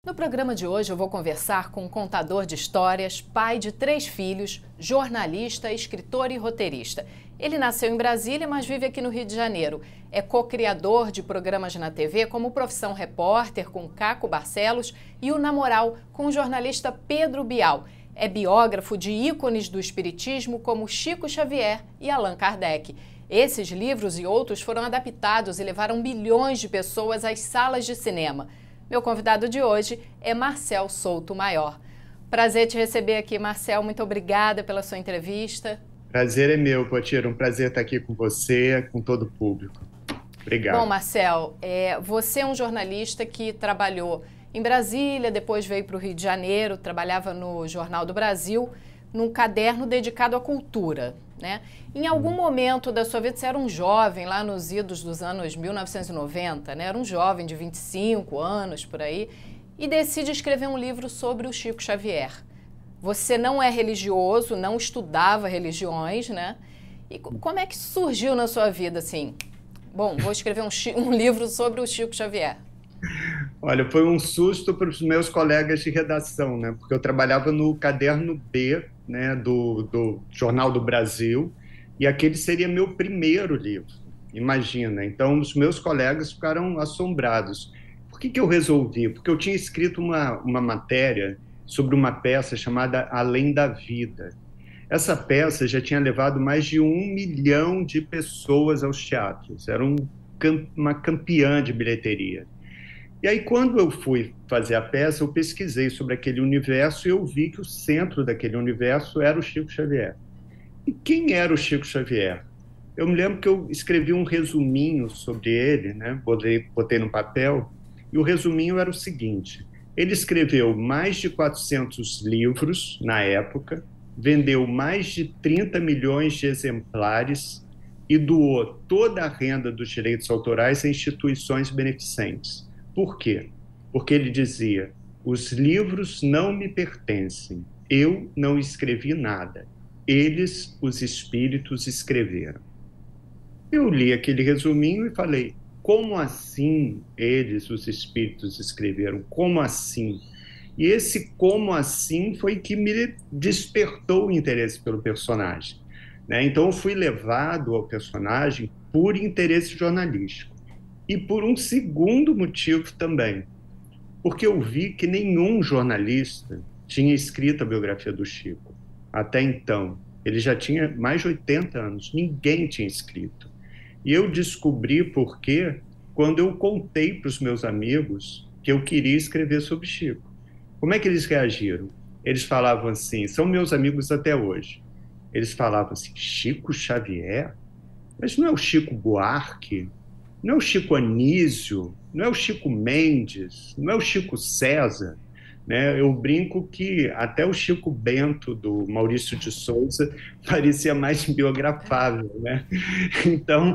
No programa de hoje eu vou conversar com um contador de histórias, pai de 3 filhos, jornalista, escritor e roteirista. Ele nasceu em Brasília, mas vive aqui no Rio de Janeiro. É co-criador de programas na TV como Profissão Repórter com Caco Barcelos e o Na Moral com o jornalista Pedro Bial. É biógrafo de ícones do espiritismo como Chico Xavier e Allan Kardec. Esses livros e outros foram adaptados e levaram bilhões de pessoas às salas de cinema. Meu convidado de hoje é Marcel Souto Maior. Prazer te receber aqui, Marcel. Muito obrigada pela sua entrevista. Prazer é meu, Potira. Um prazer estar aqui com você, com todo o público. Obrigado. Bom, Marcel, você é um jornalista que trabalhou em Brasília, depois veio para o Rio de Janeiro, trabalhava no Jornal do Brasil, num caderno dedicado à cultura, né? Em algum momento da sua vida, você era um jovem, lá nos idos dos anos 1990, né? Era um jovem de 25 anos, por aí, e decide escrever um livro sobre o Chico Xavier. Você não é religioso, não estudava religiões, né? E como é que surgiu na sua vida, assim? Bom, vou escrever um livro sobre o Chico Xavier. Olha, foi um susto para os meus colegas de redação, né? Porque eu trabalhava no caderno B, né, do Jornal do Brasil, e aquele seria meu primeiro livro, imagina. Então, os meus colegas ficaram assombrados. Por que eu resolvi? Porque eu tinha escrito uma matéria sobre uma peça chamada Além da Vida. Essa peça já tinha levado mais de 1 milhão de pessoas aos teatros, era uma campeã de bilheteria. E aí, quando eu fui fazer a peça, eu pesquisei sobre aquele universo e eu vi que o centro daquele universo era o Chico Xavier. E quem era o Chico Xavier? Eu me lembro que eu escrevi um resuminho sobre ele, né? Botei no papel, e o resuminho era o seguinte: ele escreveu mais de 400 livros na época, vendeu mais de 30 milhões de exemplares e doou toda a renda dos direitos autorais a instituições beneficentes. Por quê? Porque ele dizia: os livros não me pertencem, eu não escrevi nada, eles, os espíritos, escreveram. Eu li aquele resuminho e falei: como assim eles, os espíritos, escreveram? Como assim? E esse como assim foi que me despertou o interesse pelo personagem, né? Então eu fui levado ao personagem por interesse jornalístico. E por um segundo motivo também, porque eu vi que nenhum jornalista tinha escrito a biografia do Chico. Até então, ele já tinha mais de 80 anos, ninguém tinha escrito. E eu descobri por quê quando eu contei para os meus amigos que eu queria escrever sobre Chico. Como é que eles reagiram? Eles falavam assim, são meus amigos até hoje. Eles falavam assim: Chico Xavier? Mas não é o Chico Buarque? Não é o Chico Anísio, não é o Chico Mendes, não é o Chico César, né? Eu brinco que até o Chico Bento, do Maurício de Souza, parecia mais biografável, né? Então,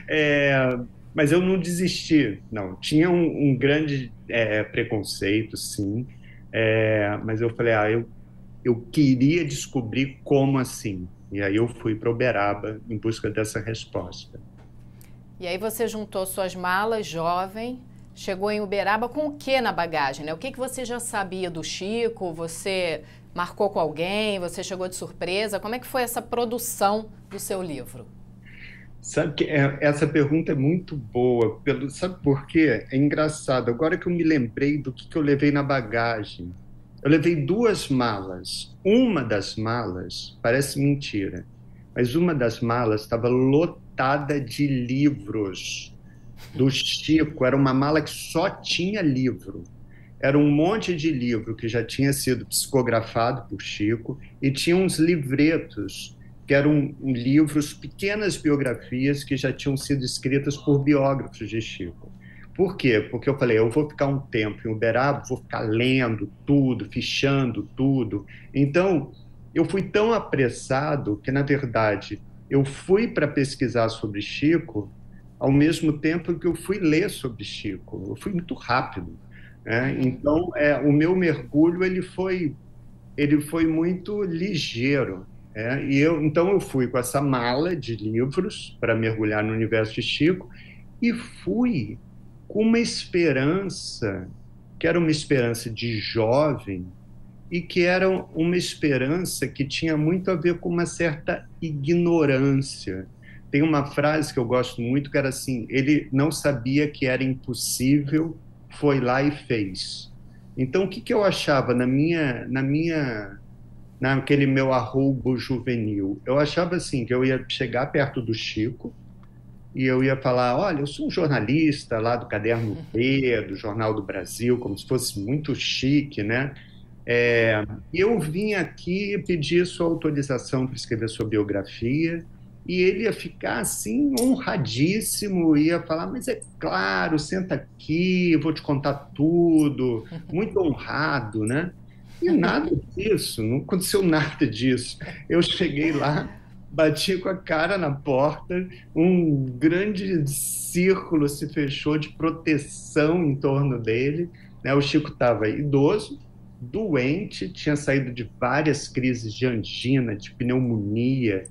mas eu não desisti, não. Tinha um grande preconceito, sim, mas eu falei: eu queria descobrir como assim. E aí eu fui para Uberaba em busca dessa resposta. E aí você juntou suas malas, jovem, chegou em Uberaba com o que na bagagem, né? O que você já sabia do Chico? Você marcou com alguém? Você chegou de surpresa? Como é que foi essa produção do seu livro? Sabe que essa pergunta é muito boa. Sabe por quê? É engraçado. Agora que eu me lembrei do que eu levei na bagagem. Eu levei 2 malas. Uma das malas, parece mentira, mas uma das malas estava lotada de livros do Chico. Era uma mala que só tinha livro. Era um monte de livro que já tinha sido psicografado por Chico e tinha uns livretos que eram livros, pequenas biografias que já tinham sido escritas por biógrafos de Chico. Por quê? Porque eu falei: eu vou ficar um tempo em Uberaba, vou ficar lendo tudo, fichando tudo. Então, eu fui tão apressado que, na verdade, eu fui para pesquisar sobre Chico ao mesmo tempo que eu fui ler sobre Chico. Eu fui muito rápido, né? Então, o meu mergulho ele foi muito ligeiro. Então eu fui com essa mala de livros para mergulhar no universo de Chico e fui com uma esperança que era uma esperança de jovem e que era uma esperança que tinha muito a ver com uma certa ignorância. Tem uma frase que eu gosto muito que era assim: ele não sabia que era impossível, foi lá e fez. Então, o que eu achava naquele meu arroubo juvenil? Eu achava assim que eu ia chegar perto do Chico e eu ia falar: olha, eu sou um jornalista lá do Caderno B, do Jornal do Brasil, como se fosse muito chique, né? Eu vim aqui pedir sua autorização para escrever sua biografia, e ele ia ficar assim honradíssimo, ia falar: mas é claro, senta aqui, eu vou te contar tudo, muito honrado, né? E nada disso, não aconteceu nada disso. Eu cheguei lá, bati com a cara na porta, um grande círculo se fechou de proteção em torno dele, né? O Chico estava idoso, doente, tinha saído de várias crises de angina, de pneumonia.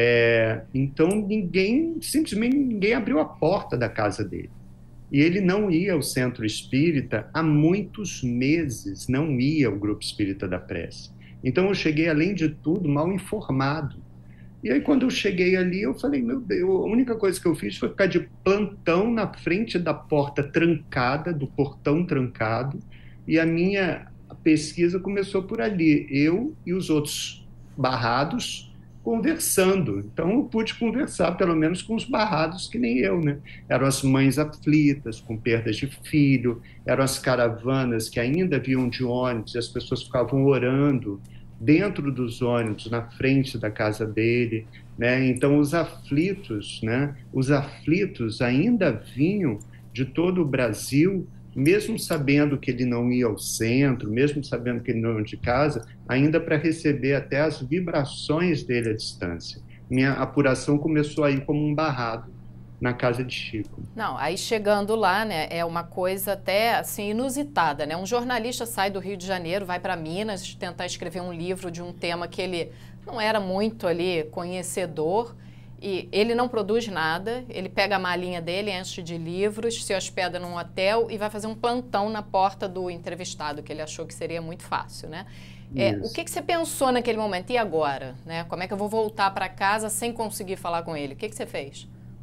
Então simplesmente ninguém abriu a porta da casa dele. E ele não ia ao centro espírita há muitos meses, não ia ao grupo espírita da prece. Então eu cheguei, além de tudo, mal informado. E aí, quando eu cheguei ali, eu falei: meu Deus, a única coisa que eu fiz foi ficar de plantão na frente da porta trancada, do portão trancado, e a minha pesquisa começou por ali, eu e os outros barrados conversando. Então, eu pude conversar, pelo menos, com os barrados que nem eu, né? Eram as mães aflitas, com perdas de filho, eram as caravanas que ainda vinham de ônibus, e as pessoas ficavam orando dentro dos ônibus, na frente da casa dele, né? Então, os aflitos, né? Os aflitos ainda vinham de todo o Brasil, mesmo sabendo que ele não ia ao centro, mesmo sabendo que ele não ia de casa, ainda para receber até as vibrações dele à distância. Minha apuração começou aí como um barrado na casa de Chico. Não, aí chegando lá, né, é uma coisa até assim inusitada, né? Um jornalista sai do Rio de Janeiro, vai para Minas tentar escrever um livro de um tema que ele não era muito ali conhecedor, e ele não produz nada, ele pega a malinha dele, enche de livros, se hospeda num hotel e vai fazer um plantão na porta do entrevistado, que ele achou que seria muito fácil, né? O que você pensou naquele momento? E agora? Né? Como é que eu vou voltar para casa sem conseguir falar com ele? O que você fez?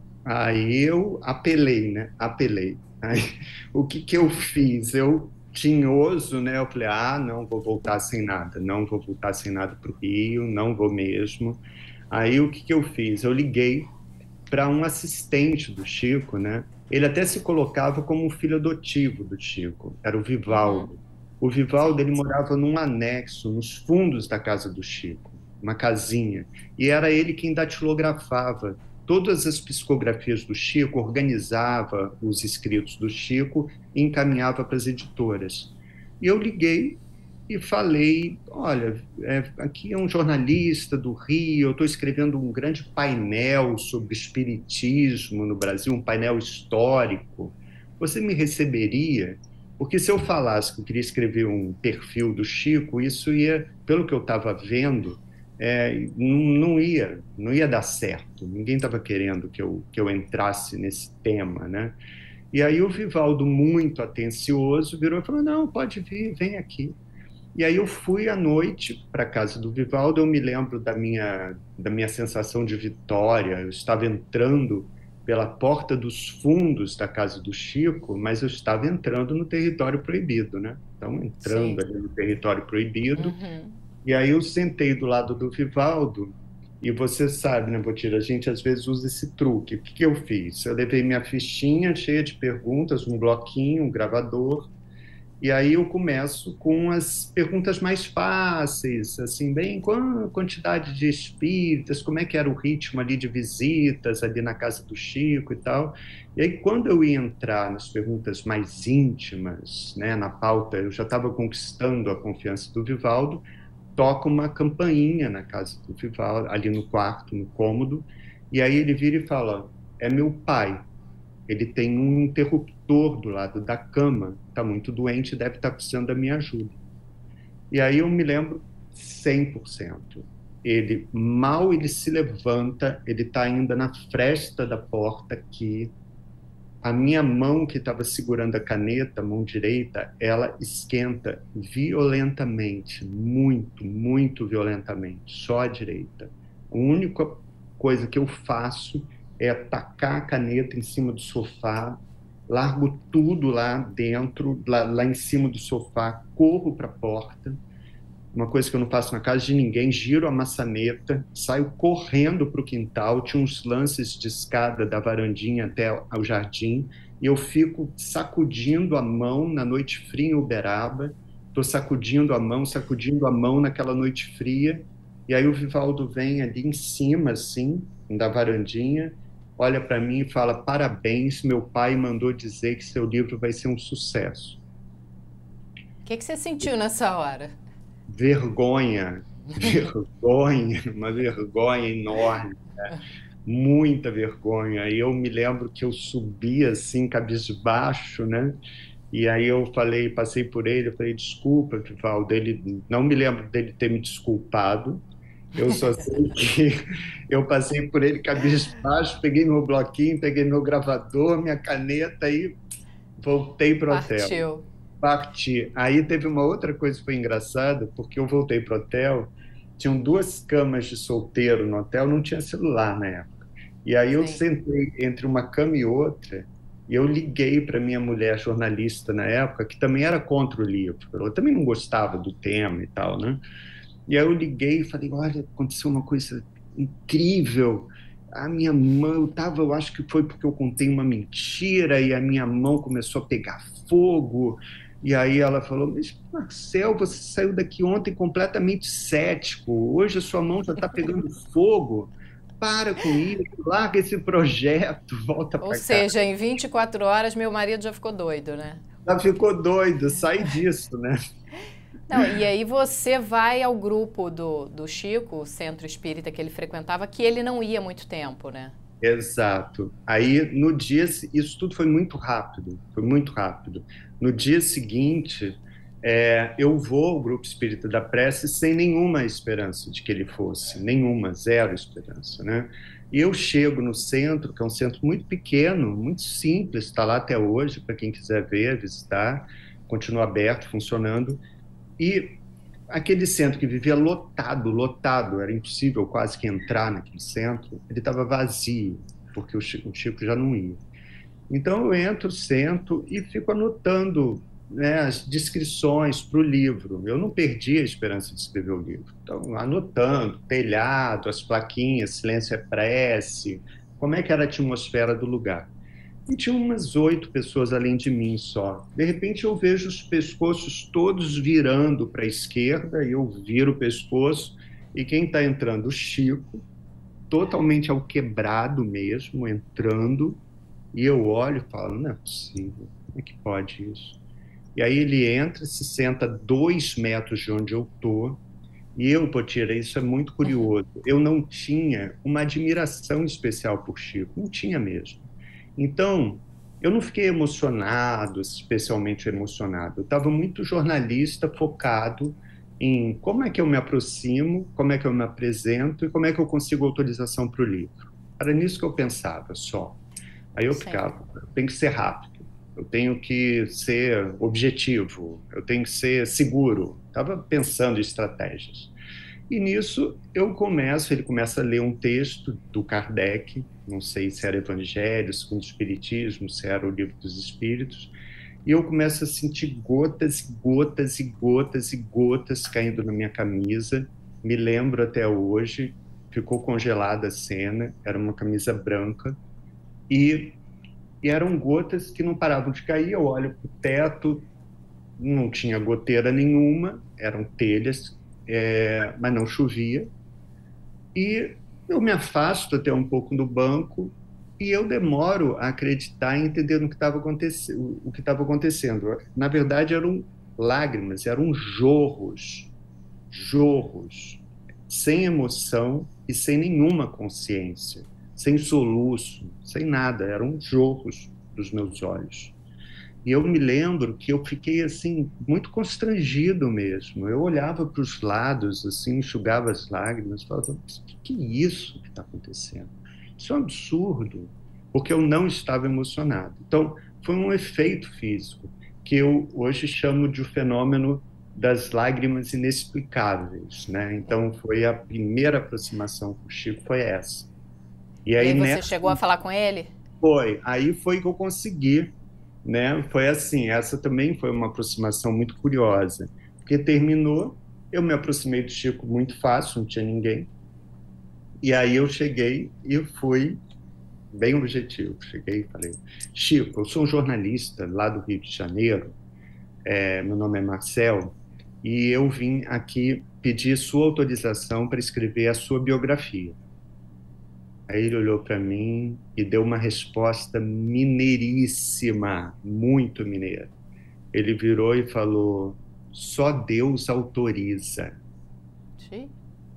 Aí eu apelei, né? Apelei. Aí, o que eu fiz? Eu, tinhoso, né? Eu falei: não vou voltar sem nada, não vou voltar sem nada para o Rio, não vou mesmo. Aí o que eu fiz? Eu liguei para um assistente do Chico, né? Ele até se colocava como um filho adotivo do Chico, era o Vivaldo. Uhum. O Vivaldo, ele morava num anexo, nos fundos da casa do Chico, uma casinha, e era ele quem datilografava todas as psicografias do Chico, organizava os escritos do Chico e encaminhava para as editoras. E eu liguei e falei: olha, aqui é um jornalista do Rio, eu estou escrevendo um grande painel sobre espiritismo no Brasil, um painel histórico. Você me receberia? Porque se eu falasse que eu queria escrever um perfil do Chico, isso ia, pelo que eu estava vendo, não ia dar certo. Ninguém estava querendo que eu entrasse nesse tema, né? E aí o Vivaldo, muito atencioso, virou e falou: não, pode vir, vem aqui. E aí eu fui à noite para a casa do Vivaldo. Eu me lembro da minha sensação de vitória. Eu estava entrando pela porta dos fundos da casa do Chico, mas eu estava entrando no território proibido, né? Então, entrando Sim. ali no território proibido. Uhum. E aí eu sentei do lado do Vivaldo, e você sabe, né, Botira, a gente às vezes usa esse truque. O que eu fiz? Eu levei minha fichinha cheia de perguntas, um bloquinho, um gravador, e aí eu começo com as perguntas mais fáceis, assim, bem, qual a quantidade de espíritas, como é que era o ritmo ali de visitas ali na casa do Chico e tal. E aí, quando eu ia entrar nas perguntas mais íntimas, né, na pauta, eu já estava conquistando a confiança do Vivaldo, toca uma campainha na casa do Vivaldo, ali no quarto, no cômodo, e aí ele vira e fala: é meu pai. Ele tem um interruptor do lado da cama, está muito doente, deve estar precisando da minha ajuda. E aí eu me lembro 100%. Mal ele se levanta, ele está ainda na fresta da porta aqui, a minha mão que estava segurando a caneta, a mão direita, ela esquenta violentamente, muito, muito violentamente, só a direita. A única coisa que eu faço é tacar a caneta em cima do sofá, largo tudo lá dentro, lá em cima do sofá, corro para a porta, uma coisa que eu não faço na casa de ninguém, giro a maçaneta, saio correndo para o quintal, tinha uns lances de escada da varandinha até ao jardim, e eu fico sacudindo a mão na noite fria em Uberaba, estou sacudindo a mão naquela noite fria, e aí o Vivaldo vem ali em cima, assim, da varandinha, olha para mim e fala: parabéns, meu pai mandou dizer que seu livro vai ser um sucesso. O que você sentiu nessa hora? Vergonha, vergonha, uma vergonha enorme, muita vergonha. E eu me lembro que eu subi assim, cabisbaixo, né? E aí eu falei, passei por ele, eu falei: desculpa, Vivaldo. Ele, não me lembro dele ter me desculpado. Eu só sei que eu passei por ele cabisbaixo, peguei meu bloquinho, peguei meu gravador, minha caneta e voltei para o hotel. Partiu. Parti. Aí teve uma outra coisa que foi engraçada, porque eu voltei pro hotel, tinham duas camas de solteiro no hotel, não tinha celular na época. E aí eu Sim. sentei entre uma cama e outra, e eu liguei para minha mulher jornalista na época, que também era contra o livro. Eu também não gostava do tema e tal, né? E aí eu liguei e falei: olha, aconteceu uma coisa incrível. A minha mão, eu acho que foi porque eu contei uma mentira e a minha mão começou a pegar fogo. E aí ela falou: mas Marcel, você saiu daqui ontem completamente cético. Hoje a sua mão já está pegando fogo. Para com isso, larga esse projeto, volta Ou para cá. seja, em 24 horas meu marido já ficou doido, né? Ela ficou doido, sai disso, né? Não, e aí você vai ao grupo do Chico, o centro espírita que ele frequentava, que ele não ia há muito tempo, né? Exato. Aí, no dia, isso tudo foi muito rápido, foi muito rápido. No dia seguinte, eu vou ao Grupo Espírita da Prece sem nenhuma esperança de que ele fosse, nenhuma, zero esperança, né? E eu chego no centro, que é um centro muito pequeno, muito simples, está lá até hoje, para quem quiser ver, visitar, continua aberto, funcionando, e aquele centro que vivia lotado, lotado, era impossível quase que entrar naquele centro, ele estava vazio, porque o Chico já não ia. Então eu entro, sento e fico anotando, né, as descrições para o livro. Eu não perdi a esperança de escrever o livro. Então, anotando, telhado, as plaquinhas, silêncio é prece, como é que era a atmosfera do lugar. E tinha umas 8 pessoas além de mim só. De repente eu vejo os pescoços todos virando para a esquerda, e eu viro o pescoço, e quem está entrando? O Chico, totalmente ao quebrado mesmo, entrando, e eu olho e falo: não é possível, como é que pode isso? E aí ele entra, se senta a 2 metros de onde eu estou, e eu, Potira, isso é muito curioso, eu não tinha uma admiração especial por Chico, não tinha mesmo. Então, eu não fiquei emocionado, especialmente emocionado. Eu estava muito jornalista, focado em como é que eu me aproximo, como é que eu me apresento e como é que eu consigo autorização para o livro. Era nisso que eu pensava só. Aí eu Sim. ficava: eu tenho que ser rápido, eu tenho que ser objetivo, eu tenho que ser seguro. Estava pensando em estratégias. E nisso ele começa a ler um texto do Kardec, não sei se era Evangelho, segundo o Espiritismo, se era o Livro dos Espíritos, e eu começo a sentir gotas, gotas e gotas e gotas caindo na minha camisa. Me lembro até hoje, ficou congelada a cena, era uma camisa branca, e, e eram gotas que não paravam de cair. Eu olho para o teto, não tinha goteira nenhuma, eram telhas, mas não chovia. E eu me afasto até um pouco do banco e eu demoro a acreditar e entender o que estava acontecendo. Na verdade, eram lágrimas, eram jorros, jorros, sem emoção e sem nenhuma consciência, sem soluço, sem nada, eram jorros dos meus olhos. E eu me lembro que eu fiquei assim muito constrangido mesmo. Eu olhava para os lados, assim, enxugava as lágrimas, falava: o que é isso que está acontecendo? Isso é um absurdo. porque eu não estava emocionado. Então, foi um efeito físico que eu hoje chamo de o fenômeno das lágrimas inexplicáveis, né? Então, foi a primeira aproximação com o Chico, foi essa. E E aí, aí você nessa chegou a falar com ele? aí foi que eu consegui, né? Foi assim, essa também foi uma aproximação muito curiosa, porque terminou, eu me aproximei do Chico muito fácil, não tinha ninguém, e aí eu cheguei e fui bem objetivo. Cheguei e falei: Chico, eu sou um jornalista lá do Rio de Janeiro, meu nome é Marcel, e eu vim aqui pedir sua autorização para escrever a sua biografia. Aí ele olhou para mim e deu uma resposta mineiríssima, muito mineira. Ele virou e falou: só Deus autoriza. Sim.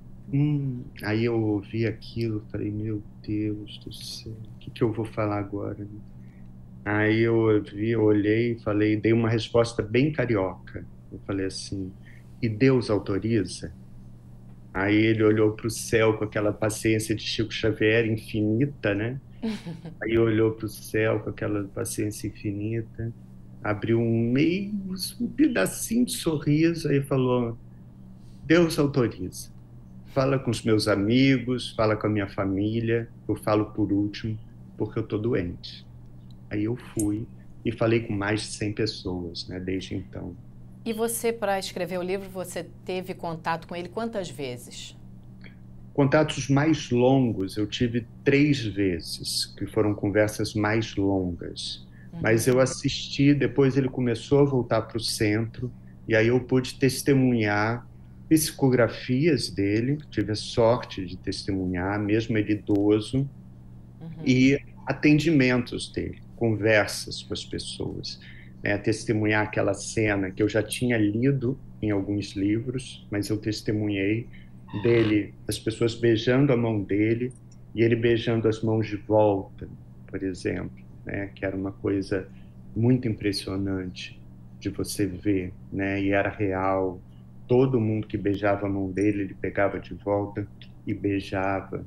Aí eu ouvi aquilo, falei: meu Deus do céu, o que que eu vou falar agora? Aí eu ouvi, olhei e falei, dei uma resposta bem carioca. Eu falei assim: e Deus autoriza? Aí ele olhou para o céu com aquela paciência de Chico Xavier infinita, né? Aí olhou para o céu com aquela paciência infinita, abriu um pedacinho de sorriso, aí falou: Deus autoriza. Fala com os meus amigos, fala com a minha família, eu falo por último, porque eu estou doente. Aí eu fui e falei com mais de 100 pessoas, né, desde então. E você, para escrever o livro, você teve contato com ele quantas vezes? Contatos mais longos eu tive 3 vezes, que foram conversas mais longas. Mas eu assisti, depois ele começou a voltar para o centro, e aí eu pude testemunhar psicografias dele, tive a sorte de testemunhar, mesmo ele idoso, e atendimentos dele, conversas com as pessoas, né? Testemunhar aquela cena que eu já tinha lido em alguns livros, mas eu testemunhei dele, as pessoas beijando a mão dele e ele beijando as mãos de volta, por exemplo, né? Que era uma coisa muito impressionante de você ver, né? E era real. Todo mundo que beijava a mão dele, ele pegava de volta e beijava.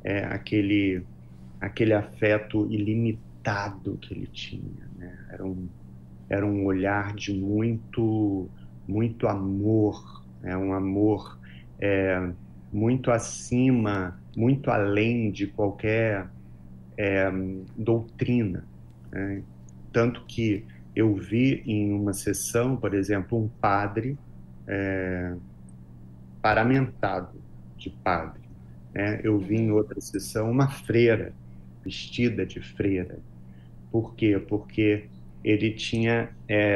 Aquele afeto ilimitado que ele tinha, né? Era um olhar de muito amor, né? Um amor é, muito acima, muito além de qualquer doutrina, né? Tanto que eu vi em uma sessão, por exemplo, um padre paramentado de padre, né? Eu vi em outra sessão uma freira vestida de freira. Por quê? Porque ele tinha,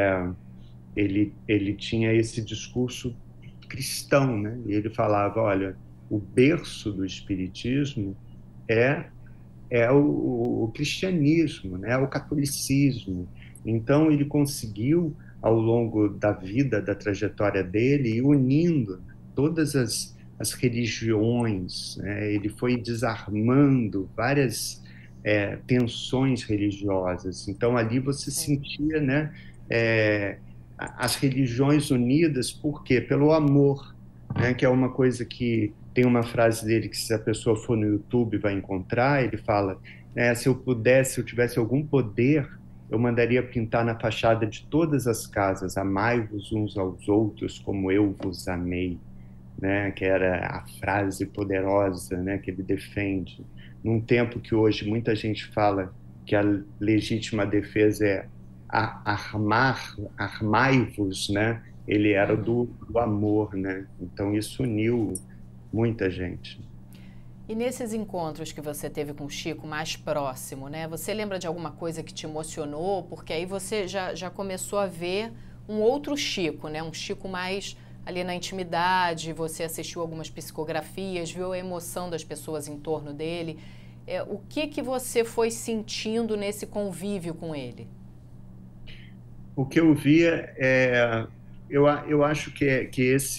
ele tinha esse discurso cristão, né? E ele falava: olha, o berço do espiritismo é, é o cristianismo, né? É o catolicismo. Então, ele conseguiu, ao longo da vida, da trajetória dele, ir unindo todas as religiões, né? Ele foi desarmando várias tensões religiosas. Então, ali você Sim. sentia, né, as religiões unidas, por quê? Pelo amor, né? Que é uma coisa que tem uma frase dele que, se a pessoa for no YouTube, vai encontrar. Ele fala: se eu pudesse, se eu tivesse algum poder, eu mandaria pintar na fachada de todas as casas: amai-vos uns aos outros como eu vos amei, né? Que era a frase poderosa, né? Que ele defende. Num tempo que hoje muita gente fala que a legítima defesa é armai-vos, né? Ele era do amor, né? Então isso uniu muita gente. E nesses encontros que você teve com o Chico mais próximo, né? Você lembra de alguma coisa que te emocionou? Porque aí você já começou a ver um outro Chico, né? Um Chico mais ali na intimidade, você assistiu algumas psicografias, viu a emoção das pessoas em torno dele. O que você foi sentindo nesse convívio com ele? O que eu via eu acho que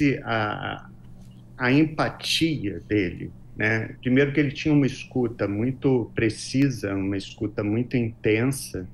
a empatia dele, né? Primeiro que ele tinha uma escuta muito precisa, uma escuta muito intensa.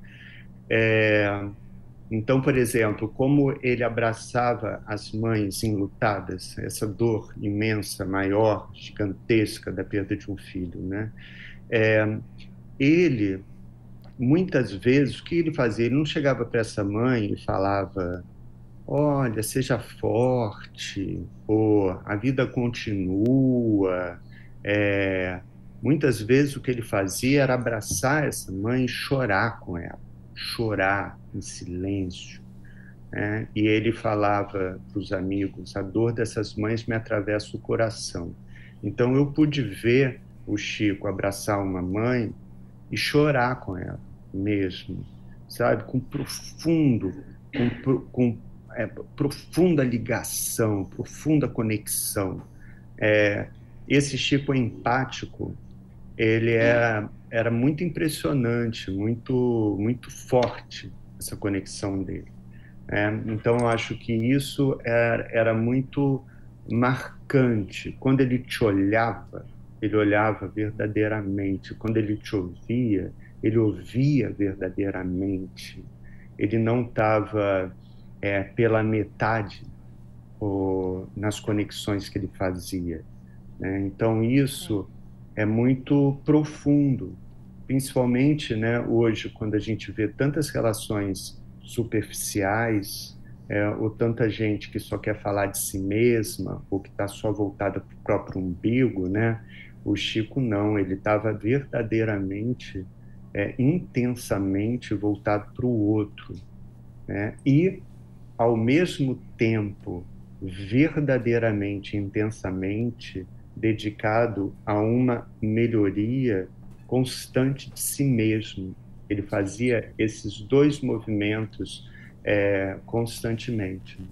Então, por exemplo, como ele abraçava as mães enlutadas, essa dor imensa, maior, gigantesca da perda de um filho, né? Ele muitas vezes, o que ele fazia? Ele não chegava para essa mãe e falava: olha, seja forte, ou a vida continua. É, muitas vezes o que ele fazia era abraçar essa mãe e chorar com ela, chorar em silêncio, né? E ele falava para os amigos: a dor dessas mães me atravessa o coração. Então eu pude ver o Chico abraçar uma mãe e chorar com ela mesmo, sabe? Com profundo, com profunda ligação, profunda conexão. É, esse Chico empático, ele era muito impressionante, muito forte essa conexão dele. Então, eu acho que isso era muito marcante. Quando ele olhava verdadeiramente. Quando ele te ouvia, ele ouvia verdadeiramente. Ele não estava pela metade nas conexões que ele fazia, né? Então, isso é muito profundo, principalmente, né, hoje, quando a gente vê tantas relações superficiais, ou tanta gente que só quer falar de si mesma, ou que está só voltada para o próprio umbigo, né? O Chico não, ele estava verdadeiramente, intensamente voltado para o outro, né? E, ao mesmo tempo, verdadeiramente, intensamente dedicado a uma melhoria constante de si mesmo. Ele fazia esses dois movimentos constantemente.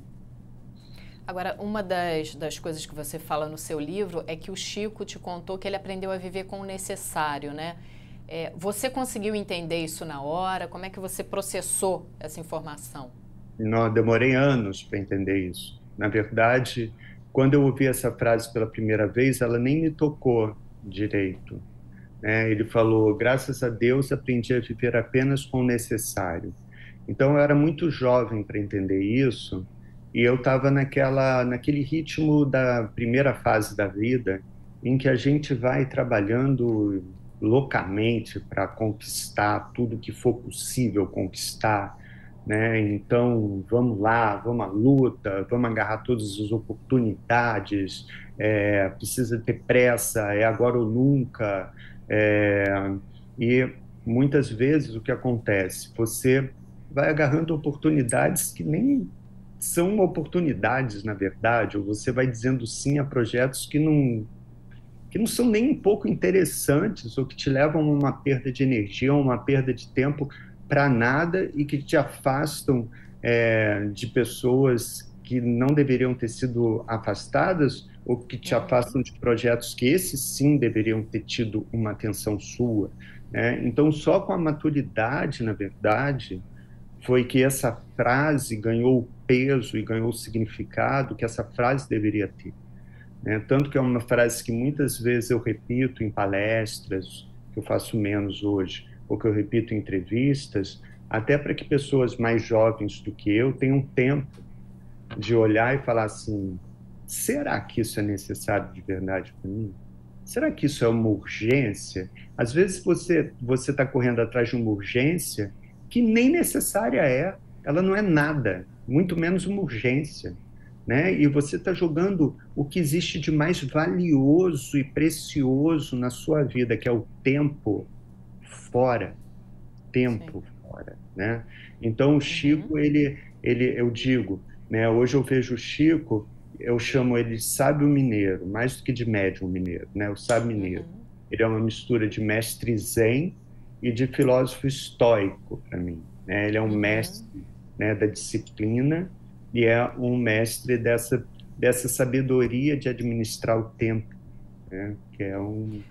Agora, uma das coisas que você fala no seu livro é que o Chico te contou que ele aprendeu a viver com o necessário, né? Você conseguiu entender isso na hora? Como é que você processou essa informação? Não, demorei anos para entender isso. Na verdade, quando eu ouvi essa frase pela primeira vez, ela nem me tocou direito, né? Ele falou: graças a Deus aprendi a viver apenas com o necessário. Então eu era muito jovem para entender isso, e eu estava naquele ritmo da primeira fase da vida, em que a gente vai trabalhando loucamente para conquistar tudo que for possível conquistar, né? Então, vamos lá, vamos à luta, vamos agarrar todas as oportunidades, precisa ter pressa, é agora ou nunca. É, e muitas vezes o que acontece? Você vai agarrando oportunidades que nem são oportunidades, na verdade, ou você vai dizendo sim a projetos que não são nem um pouco interessantes, ou que te levam a uma perda de energia, a uma perda de tempo para nada, e que te afastam de pessoas que não deveriam ter sido afastadas, ou que te afastam de projetos que esses sim deveriam ter tido uma atenção sua, né? Então, só com a maturidade, na verdade, foi que essa frase ganhou o peso e ganhou o significado que essa frase deveria ter, né? Tanto que é uma frase que muitas vezes eu repito em palestras, que eu faço menos hoje, ou que eu repito em entrevistas, até para que pessoas mais jovens do que eu tenham tempo de olhar e falar assim: será que isso é necessário de verdade para mim? Será que isso é uma urgência? Às vezes você está correndo atrás de uma urgência que nem necessária ela não é nada, muito menos uma urgência, né? E você está jogando o que existe de mais valioso e precioso na sua vida, que é o tempo fora, tempo Sim. fora, né? Então o Chico, eu digo, né? Hoje eu vejo o Chico, eu chamo ele de sábio mineiro, mais do que de médium mineiro, né? O sábio mineiro. Ele é uma mistura de mestre zen e de filósofo estoico para mim, né? Ele é um mestre, né, da disciplina, e é um mestre dessa sabedoria de administrar o tempo, né? Que é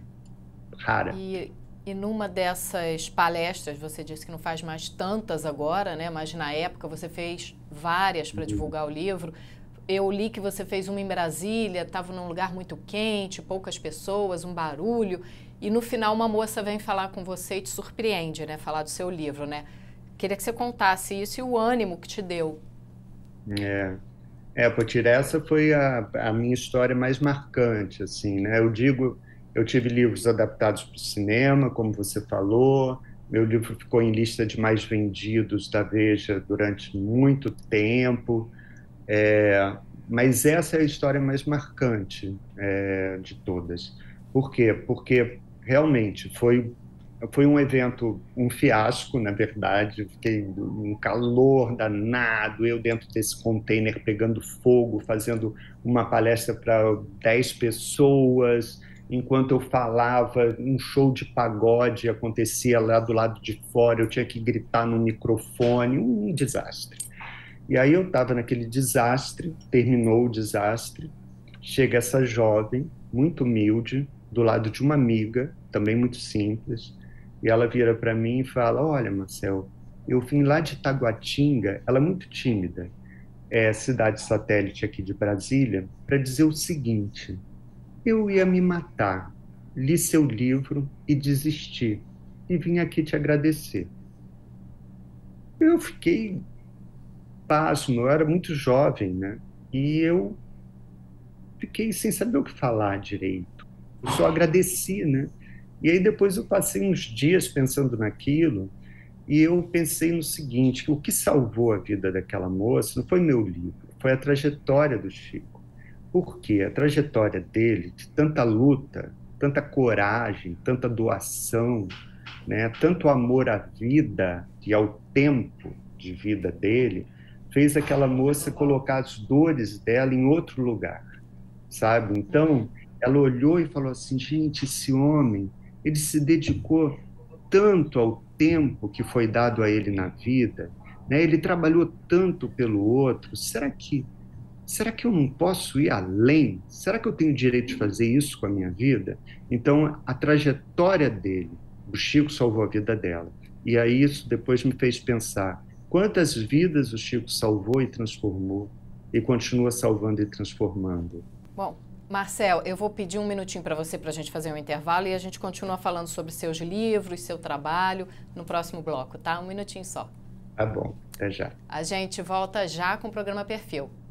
rara. E numa dessas palestras, você disse que não faz mais tantas agora, né? Mas na época você fez várias para divulgar o livro. Eu li que você fez uma em Brasília, estava num lugar muito quente, poucas pessoas, um barulho, e no final uma moça vem falar com você e te surpreende, né? Falar do seu livro, né? Queria que você contasse isso e o ânimo que te deu. Potira, essa foi a minha história mais marcante, assim, né? Eu digo, eu tive livros adaptados para o cinema, como você falou, Meu livro ficou em lista de mais vendidos da Veja durante muito tempo. Mas essa é a história mais marcante, de todas. Por quê? Porque realmente foi um evento, um fiasco, na verdade. Eu fiquei um calor danado, eu dentro desse container pegando fogo, fazendo uma palestra para 10 pessoas. Enquanto eu falava, um show de pagode acontecia lá do lado de fora, eu tinha que gritar no microfone, um desastre. E aí eu estava naquele desastre, terminou o desastre, chega essa jovem, muito humilde, do lado de uma amiga, também muito simples, e ela vira para mim e fala: Olha, Marcel, eu vim lá de Taguatinga, ela é muito tímida, é cidade satélite aqui de Brasília, para dizer o seguinte: eu ia me matar, li seu livro e desisti, e vim aqui te agradecer. Eu fiquei pasmo, eu era muito jovem, né? E eu fiquei sem saber o que falar direito. Eu só agradeci, né? E aí depois eu passei uns dias pensando naquilo e eu pensei no seguinte, que o que salvou a vida daquela moça não foi meu livro, foi a trajetória do Chico. Por quê? A trajetória dele, de tanta luta, tanta coragem, tanta doação, né? Tanto amor à vida e ao tempo de vida dele, fez aquela moça colocar as dores dela em outro lugar, sabe? Então, ela olhou e falou assim: gente, esse homem, ele se dedicou tanto ao tempo que foi dado a ele na vida, né? Ele trabalhou tanto pelo outro. Será que eu não posso ir além? Será que eu tenho o direito de fazer isso com a minha vida? Então, a trajetória dele, o Chico salvou a vida dela. E aí isso depois me fez pensar quantas vidas o Chico salvou e transformou e continua salvando e transformando. Bom, Marcel, eu vou pedir um minutinho para você para a gente fazer um intervalo e a gente continua falando sobre seus livros, seu trabalho no próximo bloco, tá? Um minutinho só. Tá bom, até já. A gente volta já com o programa Perfil.